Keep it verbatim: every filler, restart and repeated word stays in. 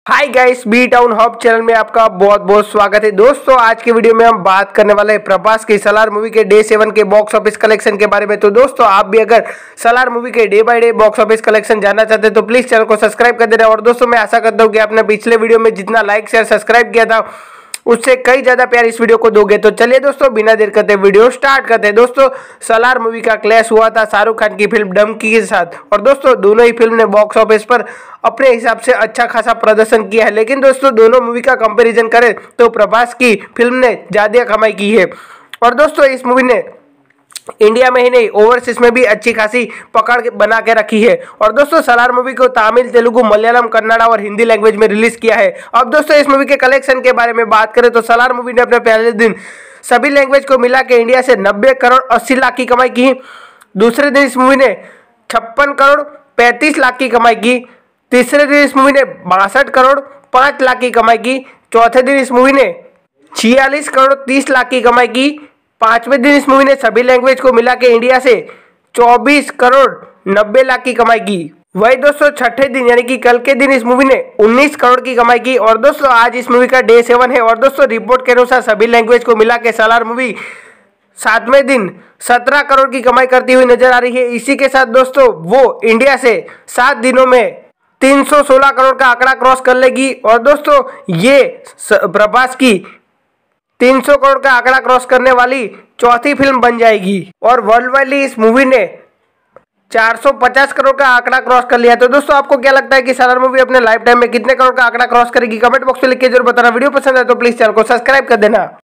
हाय guys, B town hub channel में आपका बहुत बहुत स्वागत है। दोस्तों आज के वीडियो में हम बात करने वाले हैं प्रभास की सलार मूवी के डे सेवन के बॉक्स ऑफिस कलेक्शन के बारे में। तो दोस्तों आप भी अगर सलार मूवी के day by day box office collection जानना चाहते हैं तो प्लीज चैनल को सब्सक्राइब कर देना। और दोस्तों मैं आशा करता हूँ कि आपने पिछले वीडियो में जितना लाइक शेयर सब्सक्राइब किया था उससे कई ज्यादा प्यार इस वीडियो को दोगे। तो चलिए दोस्तों बिना देर करते वीडियो स्टार्ट करते हैं। दोस्तों सलार मूवी का क्लैश हुआ था शाहरुख खान की फिल्म डंकी के साथ, और दोस्तों दोनों ही फिल्म ने बॉक्स ऑफिस पर अपने हिसाब से अच्छा खासा प्रदर्शन किया है। लेकिन दोस्तों दोनों मूवी का कंपैरिजन करें तो प्रभास की फिल्म ने ज्यादा कमाई की है, और दोस्तों इस मूवी ने इंडिया में ही नहीं ओवरसीज में भी अच्छी खासी पकड़ बना के रखी है। और दोस्तों सलार मूवी को तमिल, तेलुगु, मलयालम, कन्नड़ा और हिंदी लैंग्वेज में रिलीज किया है। अब दोस्तों इस मूवी के कलेक्शन के बारे में बात करें तो सलार मूवी ने अपने पहले दिन सभी लैंग्वेज को मिला के इंडिया से नब्बे करोड़ अस्सी लाख की कमाई की। दूसरे दिन इस मूवी ने छप्पन करोड़ पैंतीस लाख की कमाई की। तीसरे दिन इस मूवी ने बासठ करोड़ पाँच लाख की कमाई की। चौथे दिन इस मूवी ने छियालीस करोड़ तीस लाख की कमाई की। पांचवें दिन इस मूवी ने सभी लैंग्वेज को मिला के इंडिया से चौबीस करोड़ नब्बे लाख की कमाई की। वही दोस्तों छठे दिन यानी कि कल के दिन इस मूवी ने उन्नीस करोड़ की कमाई की। और दोस्तों आज इस मूवी का डे सेवन है, और दोस्तों रिपोर्ट के अनुसार सभी लैंग्वेज को मिला के सलार मूवी सातवें दिन सत्रह करोड़ की कमाई करती हुई नजर आ रही है। इसी के साथ दोस्तों वो इंडिया से सात दिनों में तीन सौ सोलह करोड़ का आंकड़ा क्रॉस कर लेगी। और दोस्तों ये प्रभास की तीन सौ करोड़ का आंकड़ा क्रॉस करने वाली चौथी फिल्म बन जाएगी। और वर्ल्ड वाइड इस मूवी ने चार सौ पचास करोड़ का आंकड़ा क्रॉस कर लिया। तो दोस्तों आपको क्या लगता है कि सलार मूवी अपने लाइफ टाइम में कितने करोड़ का आंकड़ा क्रॉस करेगी? कमेंट बॉक्स में लिख के जरूर बताना। वीडियो पसंद है तो प्लीज चैनल को सब्सक्राइब कर देना।